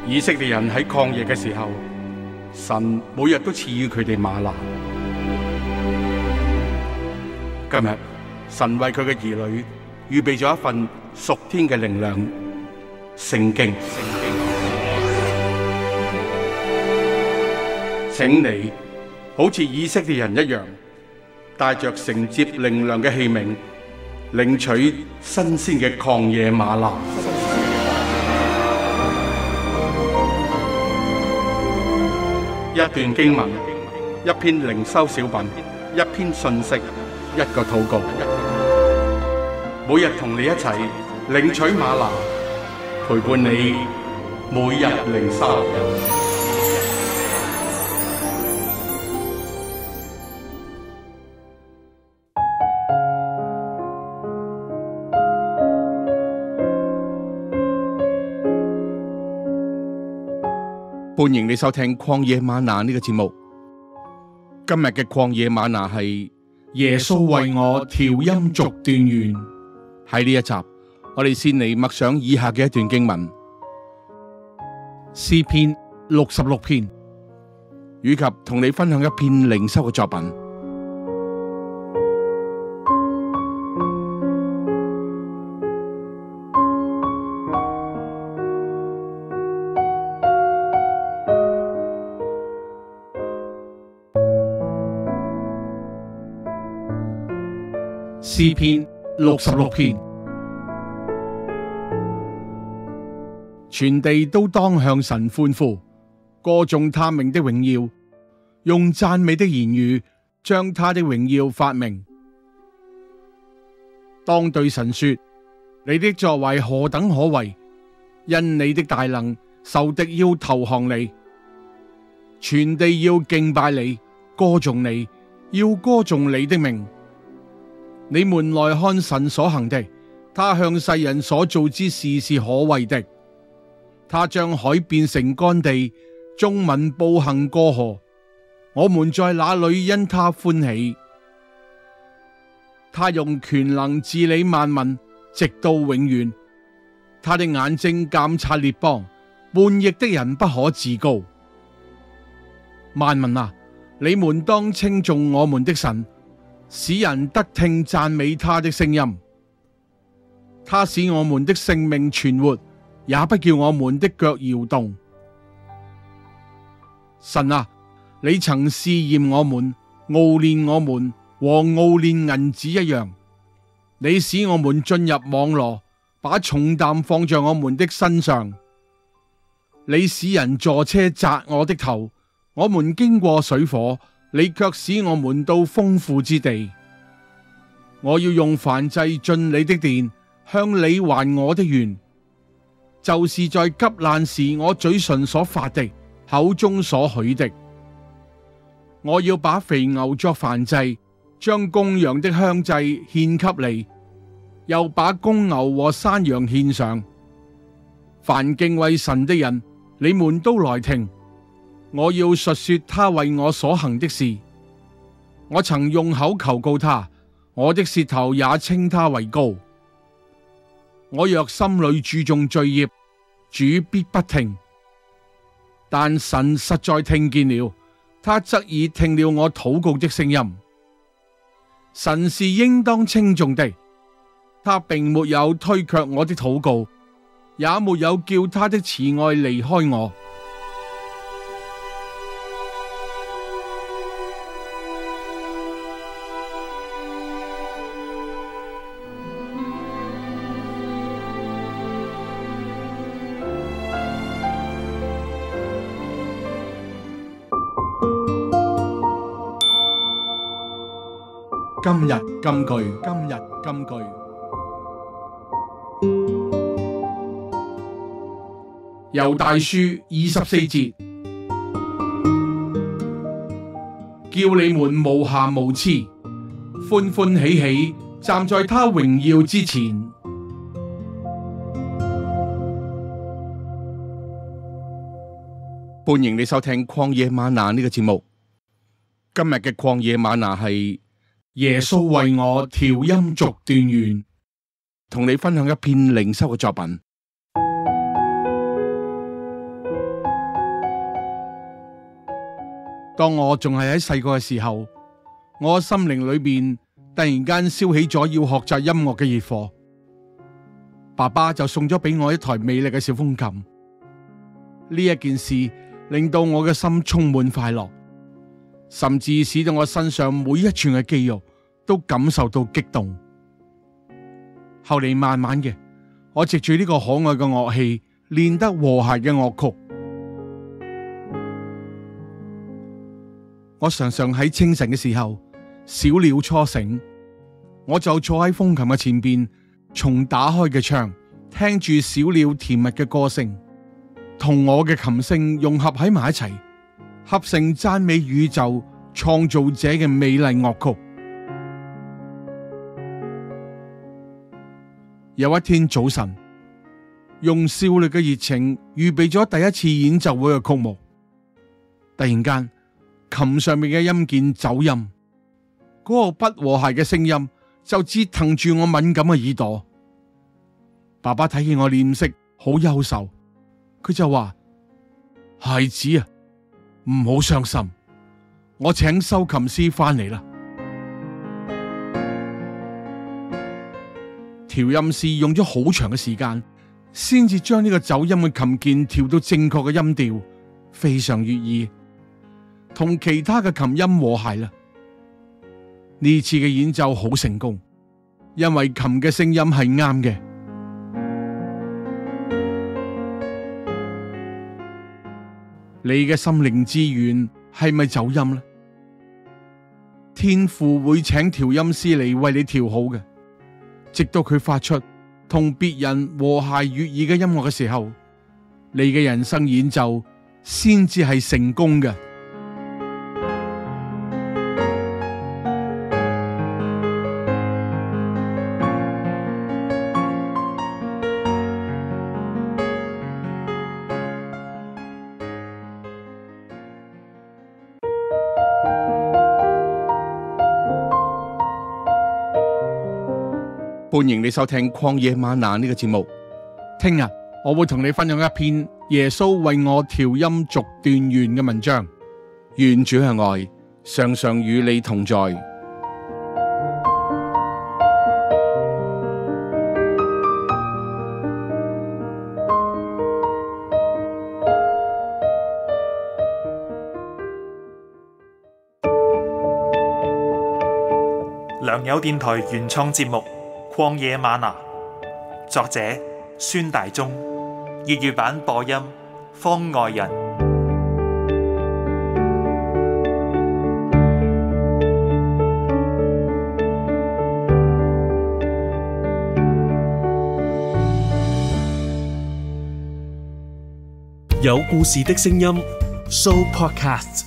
以色列人喺曠野嘅時候，神每日都賜予佢哋嗎哪。今日神為佢嘅兒女預備咗一份屬天嘅靈糧——聖經。請你好似以色列人一樣，帶着承接靈糧嘅器皿，領取新鮮嘅曠野嗎哪。一段經文，一篇靈修小品，一篇信息，一個禱告。每日同你一齊領取嗎哪，陪伴你每日靈修。歡迎你收聽曠野嗎哪呢個節目。今日嘅曠野嗎哪係耶穌為我調音續斷絃。喺呢一集，我哋先嚟默想以下嘅一段經文：詩篇66篇，以及同你分享一篇靈修嘅作品。詩篇66篇，全地都當向神歡呼，歌頌他名的榮耀，用讚美的言語將他的榮耀發明。當對神說：你的作為何等可畏！因你的大能，仇敵要投降你。全地要敬拜你，歌頌你，要歌頌你的名。你們來看神所行的，他向世人所做之事是可畏的。他將海變成乾地，眾民步行過河。我們在那裏因他歡喜。他用權能治理萬民，直到永遠。他的眼睛監察列邦，叛逆的人不可自高。萬民啊，你們當稱頌我們的神，使人得聽讚美他的聲音。他使我們的性命存活，也不叫我們的腳搖動。神啊，你曾試驗我們，熬煉我們，和熬煉銀子一樣。你使我們進入網羅，把重擔放在我們的身上。你使人坐車砸我的頭，我們經過水火，你卻使我們到豐富之地。我要用燔祭進你的殿，向你還我的願，就是在急難時我嘴唇所發的，口中所許的。我要把肥牛作燔祭，將公羊的香祭獻給你，又把公牛和山羊獻上。凡敬畏神的人，你們都來聽。我要述說他為我所行的事。我曾用口求告他，我的舌頭也稱他為高。我若心裏注重罪孽，主必不聽。但神實在聽見了，他側耳聽了我禱告的聲音。神是應當稱頌的，他並沒有推卻我的禱告，也沒有叫他的慈愛離開我。今日金句，今日金句。猶大書24節，叫你們無瑕無疵，歡歡喜喜站在他榮耀之前。歡迎你收聽曠野嗎哪呢個節目。今日嘅曠野嗎哪係耶穌為我調音續斷絃，同你分享一篇靈修嘅作品。 當我仲係喺細個嘅時候，我心靈裏邊突然間燒起咗要學習音樂嘅熱火。爸爸就送咗俾我一台美麗嘅小風琴。呢一件事令到我嘅心充滿快樂，甚至使到我身上每一寸嘅肌肉都感受到激動。後嚟慢慢嘅，我藉住呢個可愛嘅樂器，練得和諧嘅樂曲。我常常喺清晨嘅時候，小鳥初醒，我就坐喺風琴嘅前邊，從打開嘅窗，聽住小鳥甜蜜嘅歌聲，同我嘅琴聲融合喺埋一齊，合成讚美宇宙創造者嘅美麗樂曲。有一天早晨，用少女嘅熱情預備咗第一次演奏會嘅曲目，突然間，琴上面嘅音鍵走音，嗰個不和諧嘅聲音就折騰住我敏感嘅耳朵。爸爸睇見我臉色好憂愁，佢就話：孩子啊，唔好傷心，我請修琴師翻嚟啦。調音師用咗好長嘅時間，先至將呢個走音嘅琴鍵調到正確嘅音調，非常悅耳，同其他嘅琴音和諧啦。呢次嘅演奏好成功，因為琴嘅聲音係啱嘅。你嘅心靈之源係咪走音呢？天父會請調音師嚟為你調好嘅，直到佢發出同別人和諧悅耳嘅音樂嘅時候，你嘅人生演奏先至係成功嘅。歡迎你收聽曠野嗎哪呢個節目。聽日我會同你分享一篇耶穌為我調音續斷絃嘅文章。願主嘅愛常常與你同在。 良友電台原創節目曠野嗎哪，作者孫大中，粵語版播音方外人， 有故事的聲音 Show Podcast。